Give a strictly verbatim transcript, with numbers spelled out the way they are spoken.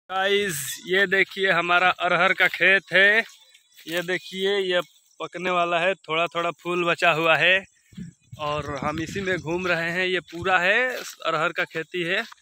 Guys ये देखिए हमारा अरहर का खेत है। ये देखिए ये पकने वाला है, थोड़ा थोड़ा फूल बचा हुआ है और हम इसी में घूम रहे हैं। ये पूरा है अरहर का खेती है।